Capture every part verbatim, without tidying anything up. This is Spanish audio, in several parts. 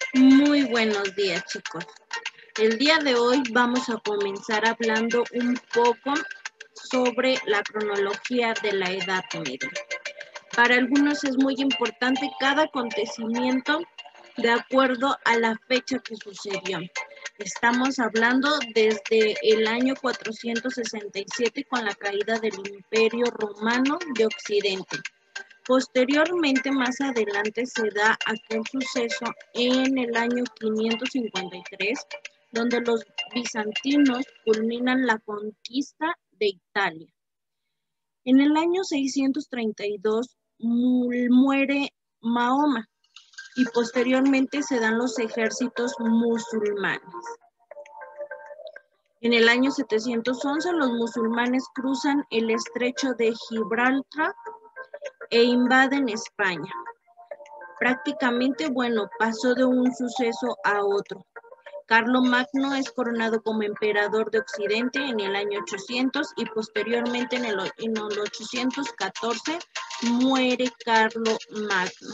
Muy buenos días, chicos. El día de hoy vamos a comenzar hablando un poco sobre la cronología de la Edad Media. Para algunos es muy importante cada acontecimiento de acuerdo a la fecha que sucedió. Estamos hablando desde el año cuatrocientos sesenta y siete con la caída del Imperio Romano de Occidente. Posteriormente, más adelante, se da aquel suceso en el año quinientos cincuenta y tres, donde los bizantinos culminan la conquista de Italia. En el año seiscientos treinta y dos muere Mahoma y posteriormente se dan los ejércitos musulmanes. En el año setecientos once los musulmanes cruzan el estrecho de Gibraltar e invaden España. Prácticamente, bueno, pasó de un suceso a otro. Carlomagno es coronado como emperador de Occidente en el año ochocientos y posteriormente en el, en el ochocientos catorce muere Carlomagno.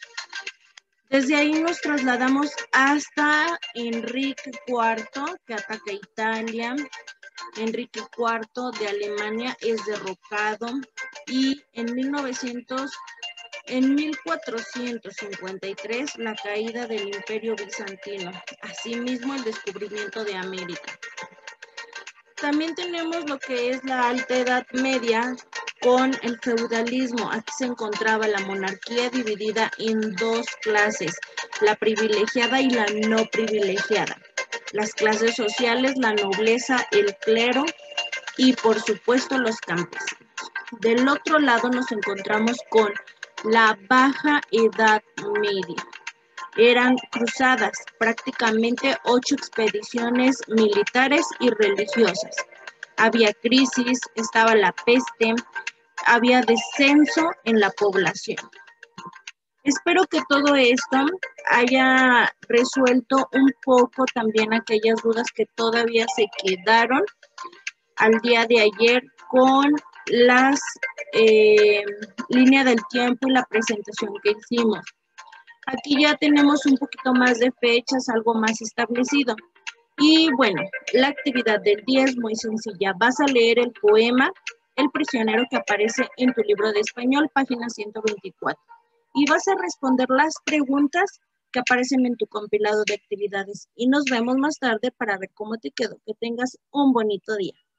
Desde ahí nos trasladamos hasta Enrique cuarto, que ataca Italia. Enrique cuarto de Alemania es derrocado y en mil novecientos, en mil cuatrocientos cincuenta y tres la caída del Imperio Bizantino, asimismo el descubrimiento de América. También tenemos lo que es la Alta Edad Media con el feudalismo. Aquí se encontraba la monarquía dividida en dos clases, la privilegiada y la no privilegiada. Las clases sociales, la nobleza, el clero y por supuesto los campesinos. Del otro lado nos encontramos con la Baja Edad Media. Eran cruzadas, prácticamente ocho expediciones militares y religiosas. Había crisis, estaba la peste, había descenso en la población. Espero que todo esto haya resuelto un poco también aquellas dudas que todavía se quedaron al día de ayer con las eh, líneas del tiempo y la presentación que hicimos. Aquí ya tenemos un poquito más de fechas, algo más establecido. Y bueno, la actividad del día es muy sencilla. Vas a leer el poema El prisionero que aparece en tu libro de español, página ciento veinticuatro. Y vas a responder las preguntas que aparecen en tu compilado de actividades. Y nos vemos más tarde para ver cómo te quedó. Que tengas un bonito día.